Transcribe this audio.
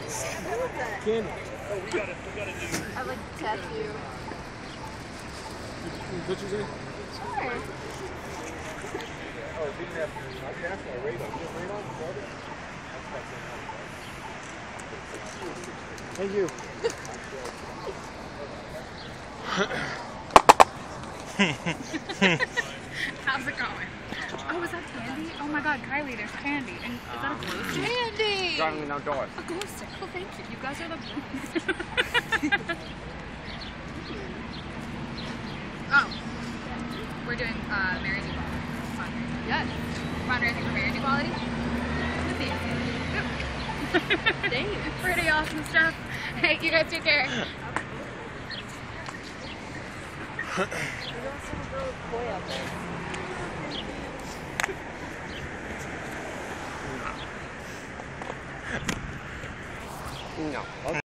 Candy. We gotta do. I like to tattoo. Pictures in? Sure. Oh, didn't have to. I can ask my radar. You have radar? Thank you. How's it going? Oh, is that candy? Oh my god, Kylie, there's candy. And is that a glow stick? Candy! Driving me outdoors. A glow stick. Oh, thank you. You guys are the best. Oh. We're doing marriage equality. Fundraising. Yes. Fundraising for marriage equality. Thanks. Pretty awesome stuff. Hey, you guys take care. No.